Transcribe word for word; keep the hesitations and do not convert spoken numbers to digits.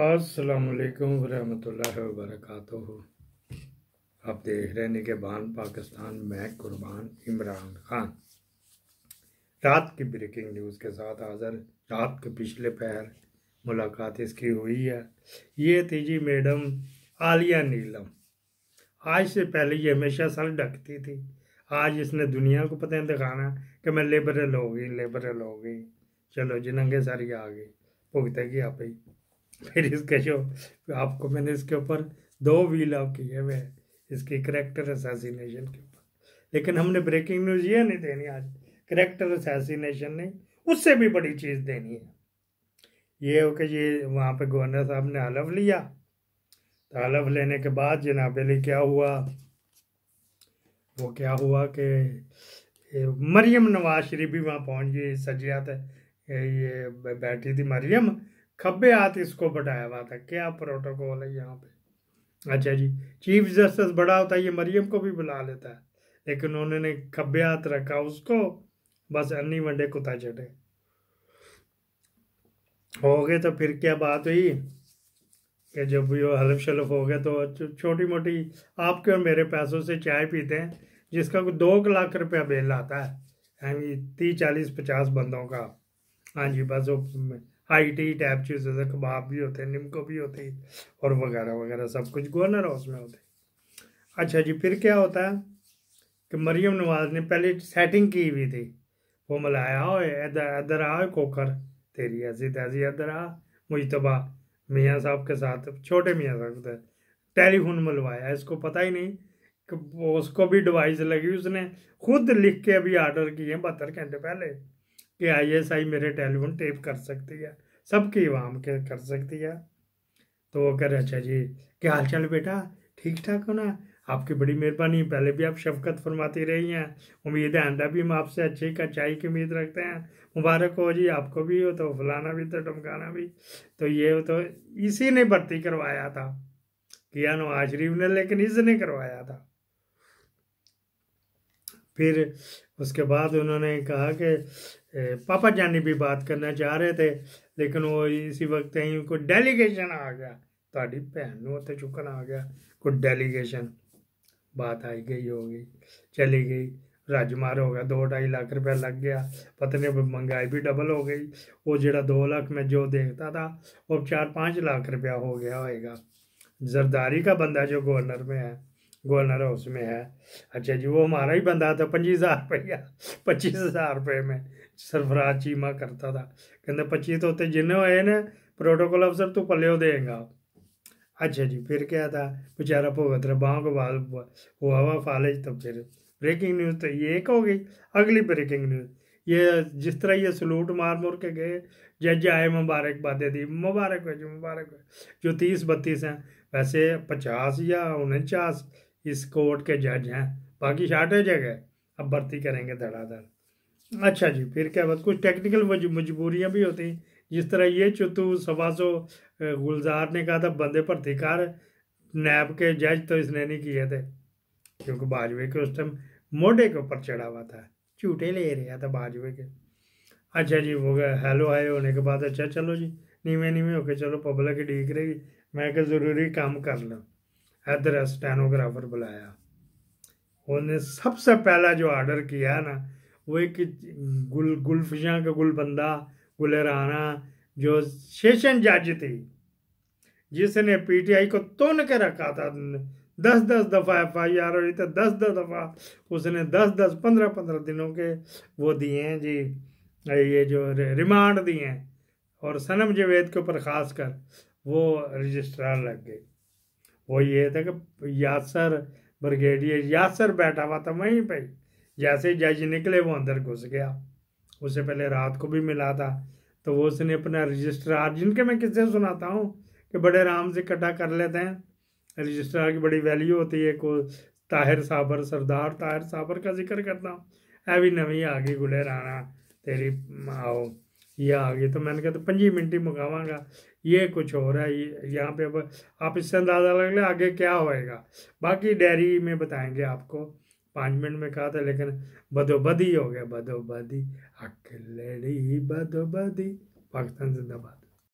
अस्सलामुअलैकुम वरहमतुल्लाहि वबरकातुहू। आप देख रहे हैं निगहबान पाकिस्तान, मैं कुर्बान इमरान खान। रात की ब्रेकिंग न्यूज़ के साथ हाज़िर। रात के पिछले पहर मुलाकात इसकी हुई है। ये थी जी मैडम आलिया नीलम। आज से पहले ये हमेशा सर ढकती थी। आज इसने दुनिया को पता दिखाना कि मैं लिबरल हो गई लिबरल हो गई। चलो जी, नंगे सर ही आ गई, भुगतेगी आप ही। फिर इसके जो आपको मैंने इसके ऊपर दो वीलॉग किए हुए हैं इसकी करेक्टर असैसिनेशन के ऊपर, लेकिन हमने ब्रेकिंग न्यूज़ ये नहीं देनी आज। करेक्टर असैसिनेशन नहीं, उससे भी बड़ी चीज़ देनी है। ये हो कि ये वहाँ पे गवर्नर साहब ने हलफ लिया, तो हलफ लेने के बाद जनाब अली क्या हुआ, वो क्या हुआ कि मरियम नवाज शरीफ भी वहाँ पहुँच गई। सजियात ये बैठी थी मरियम, खब्बे हाथ इसको बढ़ाया हुआ था। क्या प्रोटोकॉल है यहाँ पे। अच्छा जी, चीफ जस्टिस बड़ा होता है, ये मरियम को भी बुला लेता है, लेकिन उन्होंने खब्बे हाथ रखा उसको। बस अन्नी वंडे कुत्ता चटे हो गए। तो फिर क्या बात हुई कि जब ये हलफ शलफ हो गया तो छोटी मोटी आपके और मेरे पैसों से चाय पीते हैं, जिसका कोई दो लाख रुपया बिल आता है, हाँ जी, तीस चालीस पचास बंदों का। हाँ जी, बस वो हाई टी टैप चीज़ जैसे कबाब भी होते हैं, निमको भी होती है और वगैरह वगैरह सब कुछ गवर्नर हाउस में होते हैं। अच्छा जी, फिर क्या होता है कि मरियम नवाज ने पहले सेटिंग की हुई थी। वो मलाया हो इधर इधर आ कोकर तेरी ऐसी तैसी, इधर आ मुजतबा मियाँ साहब के साथ, छोटे मियाँ साहब के टेलीफोन मलवाया। इसको पता ही नहीं कि उसको भी डिवाइस लगी। उसने खुद लिख के अभी ऑर्डर किए बहत्तर घंटे पहले कि आई एस आई मेरे टेलीफोन टेप कर सकती है, सबकी आवाम के कर सकती है। तो वो कह रहे अच्छा जी, क्या हाल चाल बेटा, ठीक ठाक हो ना, आपकी बड़ी मेहरबानी, पहले भी आप शफकत फरमाती रही हैं, उम्मीद है आंदा भी हम आपसे अच्छी का चाय की उम्मीद रखते हैं। मुबारक हो जी, आपको भी हो तो फलाना भी तो टमकाना भी। तो ये तो इसी ने भर्ती करवाया था, किया नवाज शरीफ ने, लेकिन इसने करवाया था। फिर उसके बाद उन्होंने कहा कि पापा जानी भी बात करना चाह रहे थे, लेकिन वो इसी वक्त ही उनको डेलीगेशन आ गया। ताड़ी भैन होते चुकन आ गया कोई डेलीगेशन। बात आई गई होगी, चली गई, राजमार हो गया, दो ढाई लाख रुपया लग गया। पत्नी महंगाई भी डबल हो गई। वो जरा दो लाख में जो देखता था वो चार पाँच लाख रुपया हो गया होएगा। जरदारी का बंदा जो गवर्नर में है, गवर्नर हाउस में है, अच्छा जी, वो हमारा ही बंदा था। पच्चीस हज़ार रुपया पच्चीस हज़ार रुपये में सरफराज चीमा करता था। कहते पच्चीस तो जिन्हें हुए ना प्रोटोकॉल अफसर तू पल्ले देगा। अच्छा जी, फिर क्या था, बेचारा भुगत रहा बाहों के बाद हुआ हुआ फालिज। तो फिर ब्रेकिंग न्यूज़ तो ये एक हो गई। अगली ब्रेकिंग न्यूज़ ये, जिस तरह ये सलूट मार मोर के गए, जज आए, मुबारकबादें दी, मुबारक हो जी मुबारक हो। जो तीस बत्तीस हैं, वैसे पचास या उनचास इस कोर्ट के जज हैं, बाकी शार्टेज है, अब भर्ती करेंगे धड़ाधड़। अच्छा जी, फिर क्या बात, कुछ टेक्निकल मजबूरियां भी होती, जिस तरह ये चुतू सवा सौ गुलजार ने कहा था बंदे भर्ती कर, नैब के जज तो इसने नहीं किए थे, क्योंकि बाजवे के उस टाइम मोढे के ऊपर चढ़ा हुआ था, झूठे ले रहा था बाजवे के। अच्छा जी, वो गए हेलो आए होने के बाद, अच्छा चलो जी नीवे नीवे होके चलो, पब्लिक ही डीक रही, मैं क्या ज़रूरी काम कर लो। इधर स्टेनोग्राफर बुलाया, उन्हें सबसे पहला जो ऑर्डर किया ना, वो एक गुल गुलफिशा का गुल बंदा गुल राना, जो सेशन जज थी, जिसने पीटीआई को तोड़ के रखा था। दस दस दफ़ा एफ आई आर हुई, तो दस दस दफ़ा उसने दस दस पंद्रह पंद्रह दिनों के वो दिए हैं जी, ये जो रिमांड दिए हैं। और सनम जवेद के ऊपर ख़ास कर वो रजिस्ट्रार लग गए। वो ये था कि यासर ब्रिगेडियर यासर बैठा हुआ था वहीं पे, जैसे जज निकले वो अंदर घुस गया। उससे पहले रात को भी मिला था, तो वो उसने अपना रजिस्ट्रार, जिनके मैं किससे सुनाता हूँ कि बड़े आराम से इकट्ठा कर लेते हैं, रजिस्ट्रार की बड़ी वैल्यू होती है। को ताहिर साबर, सरदार ताहिर साबर का जिक्र करता हूँ, अभी नवी आ गई गुले राना तेरी आओ, ये आ गई। तो मैंने कहा तो पंजी मिनट ही मुकावांगा, ये कुछ हो रहा है यहाँ पे। अब आप इससे अंदाज़ा लग ले आगे क्या होएगा, बाकी डायरी में बताएंगे आपको। पाँच मिनट में कहा था, लेकिन बदोबदी हो गया, बदोबदी अकेली बदोबदी। पाकिस्तान जिंदाबाद।